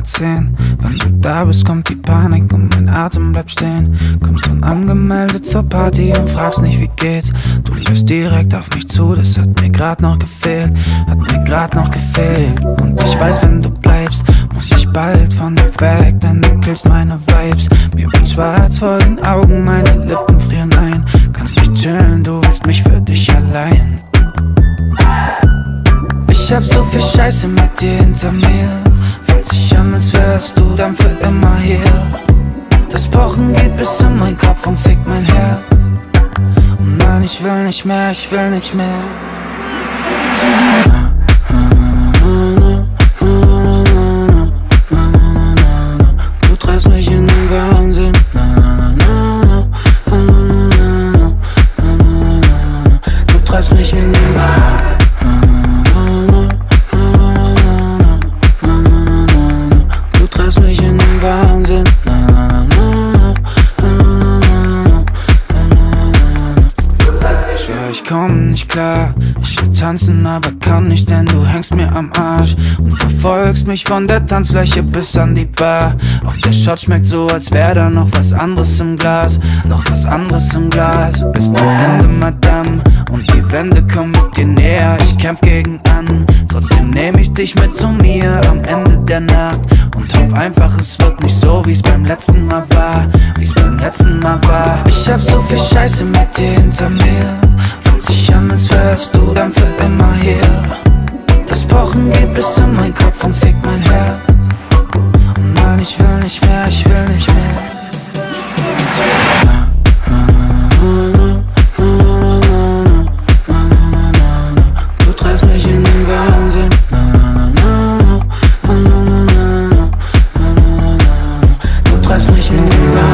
Nummer 10. Wenn du da bist, kommt die Panik und mein Atem bleibt stehen. Kommst unangemeldet zur Party und fragst nicht, wie geht's. Du läufst direkt auf mich zu, das hat mir grad noch gefehlt. Und ich weiß, wenn du bleibst, muss ich bald von dir weg, denn du killst meine Vibes. Mir wird schwarz vor den Augen, meine Lippen frieren ein. Kannst nicht chillen, du willst mich für dich allein. Ich hab so viel Scheiße mit dir hinter mir. Fühlt sich an, als wärst du dann für immer hier. Das Pochen geht bis in meinen Kopf und fickt mein Herz. Und nein, ich will nicht mehr, ich will nicht mehr. Du treibst mich in den Wahnsinn. Du treibst mich in den Wahnsinn. Du treibst mich in den Wahnsinn. Ich schwör, ich komm nicht klar. Ich will tanzen, aber kann nicht, denn du hängst mir am Arsch und verfolgst mich von der Tanzfläche bis an die Bar. Auch der Shot schmeckt so, als wär da noch was anderes im Glas. Noch was anderes im Glas. Bis zum Ende, Madame. Und die Wände kommen mit dir näher. Ich kämpf gegen an. Trotzdem nehm ich dich mit zu mir am Ende der Nacht. Und hoff einfach, es wird nicht so, wie's beim letzten Mal war. Ich hab so viel Scheiße mit dir hinter mir. Fühlt sich an, als wärst du dann für immer hier. Das Pochen geht bis in meinen Kopf und fickt mein Herz. Und nein, ich will nicht mehr, ich will nicht mehr. Du treibst mich in den Wahnsinn. Du treibst mich in den Wahnsinn.